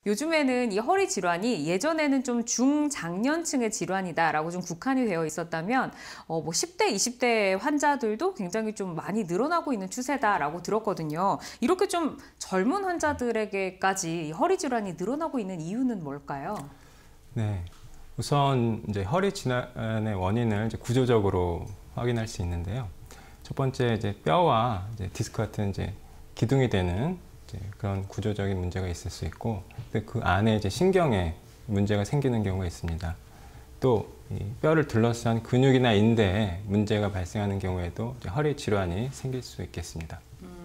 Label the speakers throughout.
Speaker 1: 요즘에는 이 허리 질환이 예전에는 좀 중장년층의 질환이다라고 좀 국한이 되어 있었다면 뭐 10대, 20대 환자들도 굉장히 좀 많이 늘어나고 있는 추세다라고 들었거든요. 이렇게 좀 젊은 환자들에게까지 허리 질환이 늘어나고 있는 이유는 뭘까요?
Speaker 2: 네, 우선 이제 허리 질환의 원인을 이제 구조적으로 확인할 수 있는데요. 첫 번째 이제 뼈와 이제 디스크 같은 이제 기둥이 되는 이제 그런 구조적인 문제가 있을 수 있고, 그 안에 이제 신경에 문제가 생기는 경우가 있습니다. 또 이 뼈를 둘러싼 근육이나 인대에 문제가 발생하는 경우에도 이제 허리 질환이 생길 수 있겠습니다.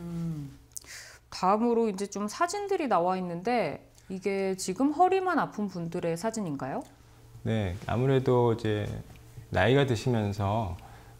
Speaker 1: 다음으로 이제 좀 사진들이 나와 있는데 이게 지금 허리만 아픈 분들의 사진인가요?
Speaker 2: 네, 아무래도 이제 나이가 드시면서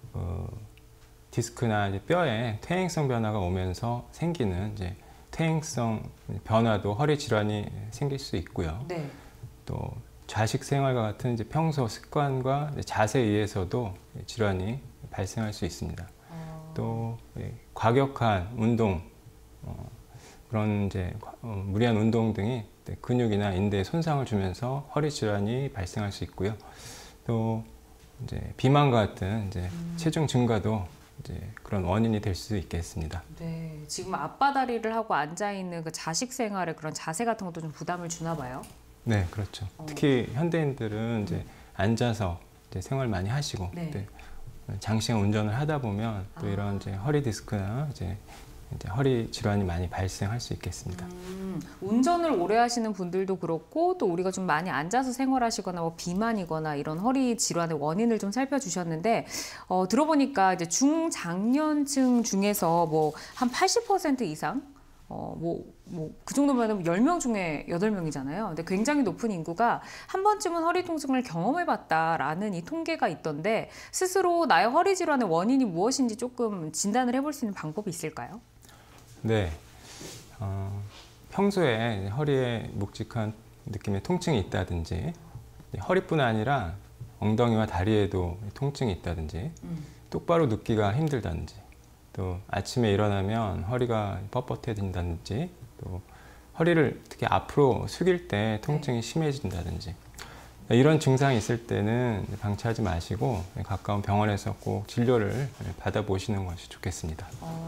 Speaker 2: 디스크나 이제 뼈에 퇴행성 변화가 오면서 생기는 이제 퇴행성 변화도 허리 질환이 생길 수 있고요.
Speaker 1: 네.
Speaker 2: 또 좌식 생활과 같은 이제 평소 습관과 자세에 의해서도 질환이 발생할 수 있습니다. 또 과격한 운동, 그런 이제 무리한 운동 등이 근육이나 인대에 손상을 주면서 허리 질환이 발생할 수 있고요. 또 이제 비만과 같은 이제 체중 증가도 이제 그런 원인이 될 수 있겠습니다.
Speaker 1: 네, 지금 앞바다리를 하고 앉아 있는 그 자식 생활의 그런 자세 같은 것도 좀 부담을 주나 봐요.
Speaker 2: 네, 그렇죠. 특히 현대인들은 이제 앉아서 이제 생활 많이 하시고,
Speaker 1: 네.
Speaker 2: 장시간 운전을 하다 보면 또 이런 이제 허리 디스크나 이제 허리 질환이 많이 발생할 수 있겠습니다.
Speaker 1: 운전을 오래 하시는 분들도 그렇고 또 우리가 좀 많이 앉아서 생활하시거나 뭐 비만이거나 이런 허리 질환의 원인을 좀 살펴주셨는데 들어보니까 이제 중장년층 중에서 뭐 한 80% 이상 그 정도면 10명 중에 8명이잖아요. 근데 굉장히 높은 인구가 한 번쯤은 허리 통증을 경험해봤다라는 이 통계가 있던데 스스로 나의 허리 질환의 원인이 무엇인지 조금 진단을 해볼 수 있는 방법이 있을까요?
Speaker 2: 네, 평소에 허리에 묵직한 느낌의 통증이 있다든지, 허리뿐 아니라 엉덩이와 다리에도 통증이 있다든지, 똑바로 눕기가 힘들다든지, 또 아침에 일어나면 허리가 뻣뻣해진다든지, 또 허리를 특히 앞으로 숙일 때 통증이 심해진다든지, 이런 증상이 있을 때는 방치하지 마시고 가까운 병원에서 꼭 진료를 받아보시는 것이 좋겠습니다.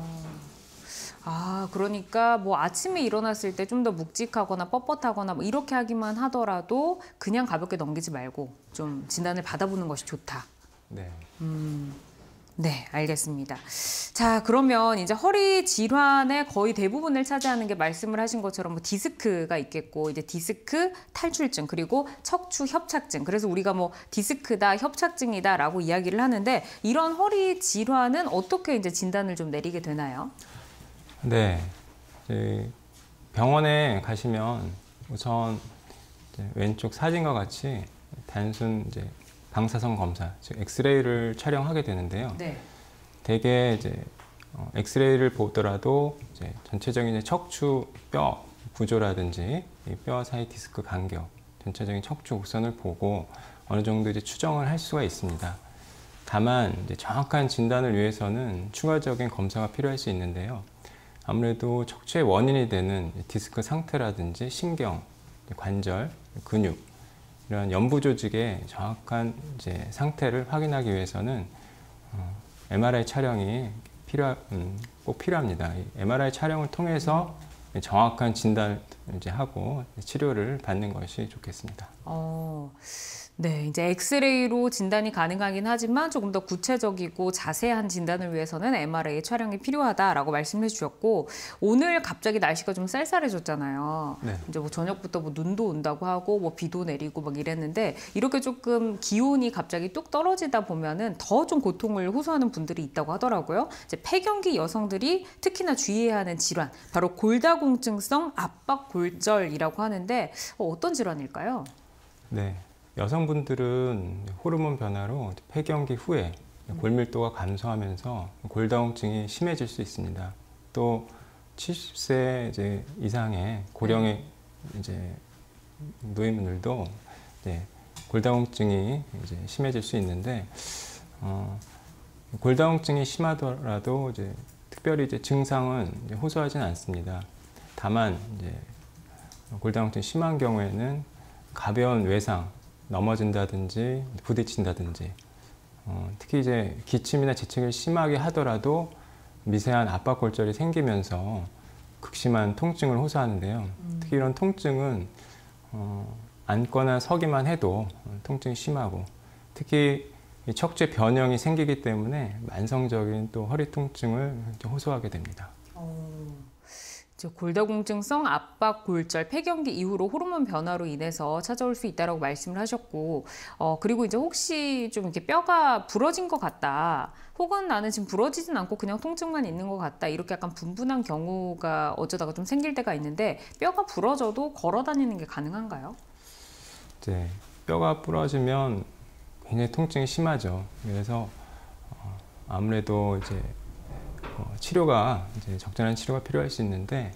Speaker 1: 그러니까 뭐 아침에 일어났을 때 좀 더 묵직하거나 뻣뻣하거나 뭐 이렇게 하기만 하더라도 그냥 가볍게 넘기지 말고 좀 진단을 받아보는 것이 좋다.
Speaker 2: 네.
Speaker 1: 네, 알겠습니다. 자, 그러면 이제 허리 질환의 거의 대부분을 차지하는 게 말씀을 하신 것처럼 뭐 디스크가 있겠고, 이제 디스크 탈출증, 그리고 척추 협착증. 그래서 우리가 뭐 디스크다, 협착증이다라고 이야기를 하는데 이런 허리 질환은 어떻게 이제 진단을 좀 내리게 되나요?
Speaker 2: 네, 이제 병원에 가시면 우선 이제 왼쪽 사진과 같이 단순 이제 방사선 검사, 즉 엑스레이를 촬영하게 되는데요.
Speaker 1: 네.
Speaker 2: 대개 이제 엑스레이를 보더라도 이제 전체적인 이제 척추 뼈 구조라든지 이 뼈 사이 디스크 간격, 전체적인 척추 곡선을 보고 어느 정도 이제 추정을 할 수가 있습니다. 다만 이제 정확한 진단을 위해서는 추가적인 검사가 필요할 수 있는데요. 아무래도 척추의 원인이 되는 디스크 상태라든지 신경, 관절, 근육 이런 연부 조직의 정확한 이제 상태를 확인하기 위해서는 MRI 촬영이 꼭 필요합니다. 이 MRI 촬영을 통해서 정확한 진단을 이제 하고 치료를 받는 것이 좋겠습니다.
Speaker 1: 네, 이제 엑스레이로 진단이 가능하긴 하지만 조금 더 구체적이고 자세한 진단을 위해서는 MRI 촬영이 필요하다라고 말씀해 주셨고, 오늘 갑자기 날씨가 좀 쌀쌀해졌잖아요.
Speaker 2: 네.
Speaker 1: 이제 뭐 저녁부터 뭐 눈도 온다고 하고 뭐 비도 내리고 막 이랬는데 이렇게 조금 기온이 갑자기 뚝 떨어지다 보면은 더 좀 고통을 호소하는 분들이 있다고 하더라고요. 이제 폐경기 여성들이 특히나 주의해야 하는 질환, 바로 골다공증성 압박골절이라고 하는데 어떤 질환일까요?
Speaker 2: 네. 여성분들은 호르몬 변화로 폐경기 후에 골밀도가 감소하면서 골다공증이 심해질 수 있습니다. 또 70세 이제 이상의 고령의 이제 노인분들도 이제 골다공증이 이제 심해질 수 있는데, 골다공증이 심하더라도 이제 특별히 이제 증상은 이제 호소하지는 않습니다. 다만 이제 골다공증이 심한 경우에는 가벼운 외상, 넘어진다든지 부딪힌다든지, 특히 이제 기침이나 재채기를 심하게 하더라도 미세한 압박골절이 생기면서 극심한 통증을 호소하는데요. 특히 이런 통증은 앉거나 서기만 해도 통증이 심하고, 특히 이 척추의 변형이 생기기 때문에 만성적인 또 허리 통증을 호소하게 됩니다.
Speaker 1: 이제 골다공증성 압박골절 폐경기 이후로 호르몬 변화로 인해서 찾아올 수 있다라고 말씀을 하셨고, 그리고 이제 혹시 좀 이렇게 뼈가 부러진 것 같다, 혹은 나는 지금 부러지진 않고 그냥 통증만 있는 것 같다, 이렇게 약간 분분한 경우가 어쩌다가 좀 생길 때가 있는데, 뼈가 부러져도 걸어 다니는 게 가능한가요?
Speaker 2: 이제 뼈가 부러지면 굉장히 통증이 심하죠. 그래서 아무래도 이제 치료가 이제 적절한 치료가 필요할 수 있는데,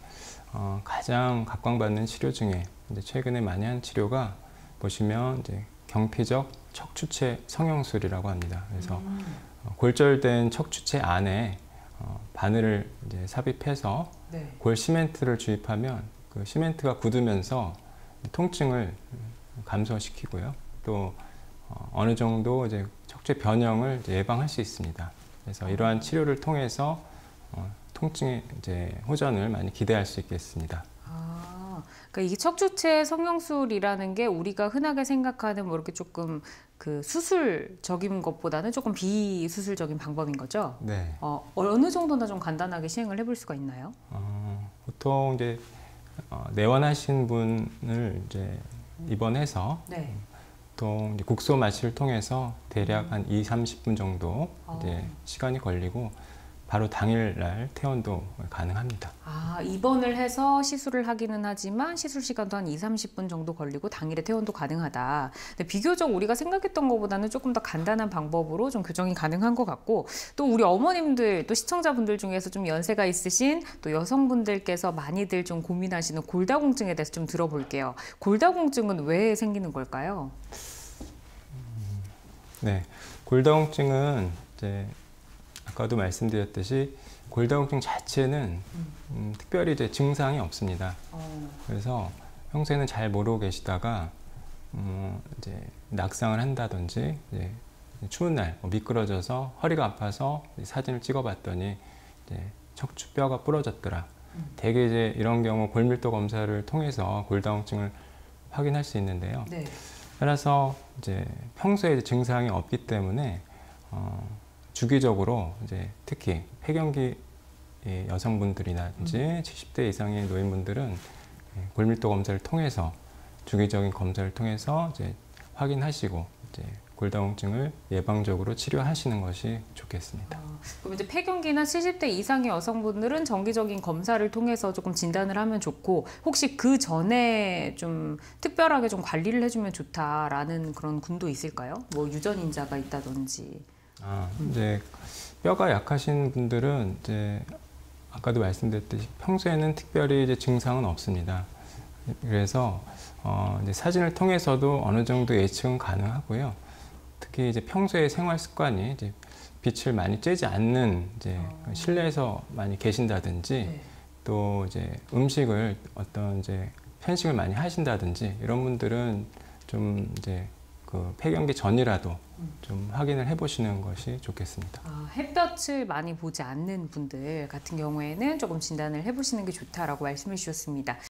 Speaker 2: 가장 각광받는 치료 중에 이제 최근에 많이 한 치료가 보시면 이제 경피적 척추체 성형술이라고 합니다. 그래서 골절된 척추체 안에 바늘을 이제 삽입해서
Speaker 1: 네.
Speaker 2: 골 시멘트를 주입하면 그 시멘트가 굳으면서 통증을 감소시키고요. 또 어느 정도 이제 척추의 변형을 이제 예방할 수 있습니다. 그래서 이러한 치료를 통해서 통증의 이제 호전을 많이 기대할 수 있겠습니다.
Speaker 1: 그러니까 이게 척추체 성형술이라는 게 우리가 흔하게 생각하는 뭐 이렇게 조금 그 수술적인 것보다는 조금 비수술적인 방법인 거죠?
Speaker 2: 네.
Speaker 1: 어느 정도나 좀 간단하게 시행을 해볼 수가 있나요?
Speaker 2: 보통 이제 내원하신 분을 이제 입원해서
Speaker 1: 네.
Speaker 2: 보통 이제 국소 마취를 통해서 대략 한 2~30분 정도 이제 시간이 걸리고 바로 당일날 퇴원도 가능합니다.
Speaker 1: 입원을 해서 시술을 하기는 하지만 시술 시간도 한 2~30분 정도 걸리고 당일에 퇴원도 가능하다. 근데 비교적 우리가 생각했던 것보다는 조금 더 간단한 방법으로 좀 교정이 가능한 것 같고, 또 우리 어머님들, 또 시청자분들 중에서 좀 연세가 있으신 또 여성분들께서 많이들 좀 고민하시는 골다공증에 대해서 좀 들어볼게요. 골다공증은 왜 생기는 걸까요?
Speaker 2: 네, 골다공증은 이제 아까도 말씀드렸듯이 골다공증 자체는 특별히 이제 증상이 없습니다. 그래서 평소에는 잘 모르고 계시다가 이제 낙상을 한다든지, 이제 추운 날 미끄러져서 허리가 아파서 사진을 찍어봤더니 이제 척추뼈가 부러졌더라. 대개 이제 이런 경우 골밀도 검사를 통해서 골다공증을 확인할 수 있는데요.
Speaker 1: 네.
Speaker 2: 따라서 이제 평소에 이제 증상이 없기 때문에 주기적으로 이제 특히 폐경기 여성분들이라든지 70대 이상의 노인분들은 골밀도 검사를 통해서, 주기적인 검사를 통해서 이제 확인하시고 이제 골다공증을 예방적으로 치료하시는 것이 좋겠습니다.
Speaker 1: 그럼 이제 폐경기나 70대 이상의 여성분들은 정기적인 검사를 통해서 조금 진단을 하면 좋고, 혹시 그 전에 좀 특별하게 좀 관리를 해주면 좋다라는 그런 군도 있을까요? 뭐 유전인자가 있다든지.
Speaker 2: 이제 뼈가 약하신 분들은 이제 아까도 말씀드렸듯이 평소에는 특별히 이제 증상은 없습니다. 그래서 이제 사진을 통해서도 어느 정도 예측은 가능하고요. 특히 이제 평소에 생활 습관이 이제 빛을 많이 쬐지 않는 이제 실내에서 많이 계신다든지,
Speaker 1: 네.
Speaker 2: 또 이제 음식을 어떤 이제 편식을 많이 하신다든지, 이런 분들은 좀 이제 그 폐경기 전이라도 좀 확인을 해보시는 것이 좋겠습니다.
Speaker 1: 햇볕을 많이 보지 않는 분들 같은 경우에는 조금 진단을 해보시는 게 좋다라고 말씀해 주셨습니다.